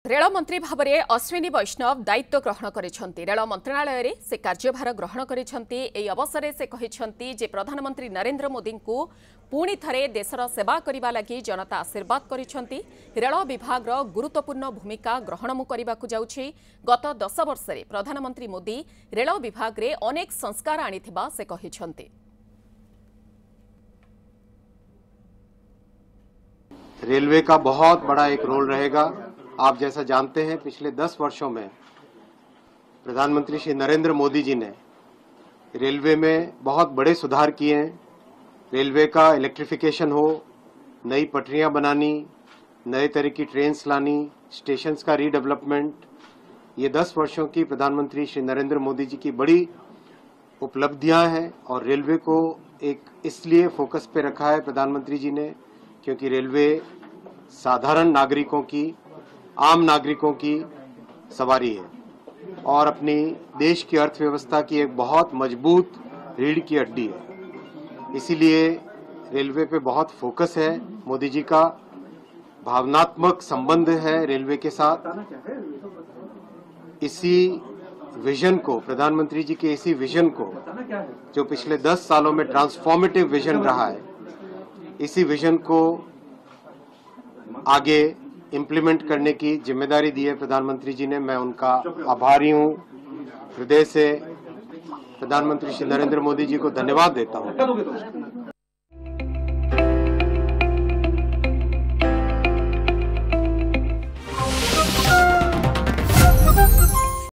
Rail मंत्री भाव में अश्विनी वैष्णव दायित्व ग्रहण करिसेंती। रेल मंत्रालय रे से कार्यभार ग्रहण करिसेंती। एई अवसर में से कहिसेंती जे प्रधानमंत्री नरेंद्र मोदी को पुणी थरे देशर सेवा करिबा लागि जनता आशीर्वाद करिसेंती। रेल विभाग रो गुरुत्वपूर्ण भूमिका ग्रहण करबाकू जाउछि। गत 10 वर्ष रे प्रधानमंत्री मोदी रेल विभाग रे अनेक संस्कार आनिथिबा से कहिसेंती। रेलवे का बहुत बड़ा एक रोल रहेगा। आप जैसा जानते हैं, पिछले 10 वर्षों में प्रधानमंत्री श्री नरेंद्र मोदी जी ने रेलवे में बहुत बड़े सुधार किए हैं। रेलवे का इलेक्ट्रिफिकेशन हो, नई पटरियां बनानी, नए तरह की ट्रेन्स लानी, स्टेशंस का रीडेवलपमेंट, ये 10 वर्षों की प्रधानमंत्री श्री नरेंद्र मोदी जी की बड़ी उपलब्धियां हैं। और रेलवे को एक इसलिए फोकस पे रखा है प्रधानमंत्री जी ने क्योंकि रेलवे साधारण नागरिकों की, आम नागरिकों की सवारी है और अपनी देश की अर्थव्यवस्था की एक बहुत मजबूत रीढ़ की हड्डी है। इसीलिए रेलवे पे बहुत फोकस है। मोदी जी का भावनात्मक संबंध है रेलवे के साथ। इसी विजन को, प्रधानमंत्री जी के इसी विजन को, जो पिछले 10 सालों में ट्रांसफॉर्मेटिव विजन रहा है, इसी विजन को आगे इम्प्लीमेंट करने की जिम्मेदारी दी है प्रधानमंत्री जी ने। मैं उनका आभारी हूं। हृदय से प्रधानमंत्री श्री नरेंद्र मोदी जी को धन्यवाद देता हूं।